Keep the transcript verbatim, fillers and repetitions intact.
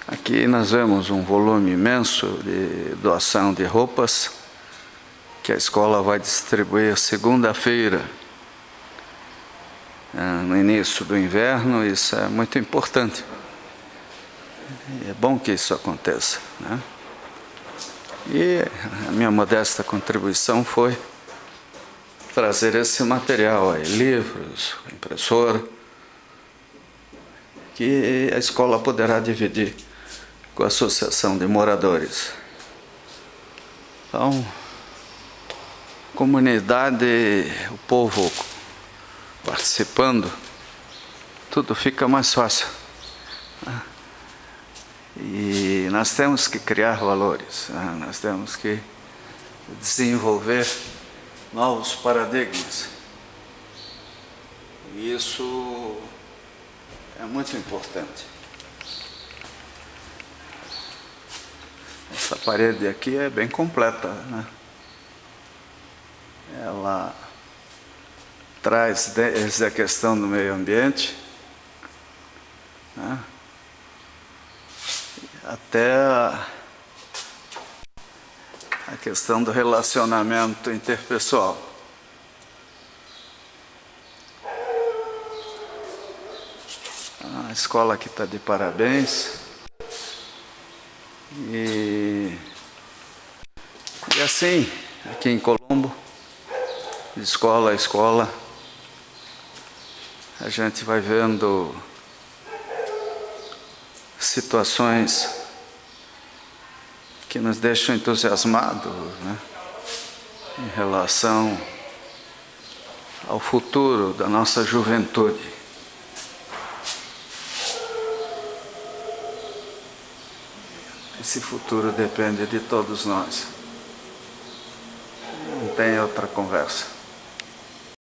Aqui nós vemos um volume imenso de doação de roupas que a escola vai distribuir segunda-feira, no início do inverno. Isso é muito importante. É bom que isso aconteça, né? E a minha modesta contribuição foi trazer esse material aí, livros, impressora, que a escola poderá dividir com a associação de moradores. Então, comunidade, o povo participando, tudo fica mais fácil. E nós temos que criar valores, né? Nós temos que desenvolver novos paradigmas. E isso é muito importante. Essa parede aqui é bem completa, né? Ela traz desde a questão do meio ambiente, né, até a, a questão do relacionamento interpessoal. A escola aqui está de parabéns. E, e assim, aqui em Colombo, de escola a escola, a gente vai vendo situações que nos deixam entusiasmados, né, em relação ao futuro da nossa juventude. Esse futuro depende de todos nós. Não tem outra conversa.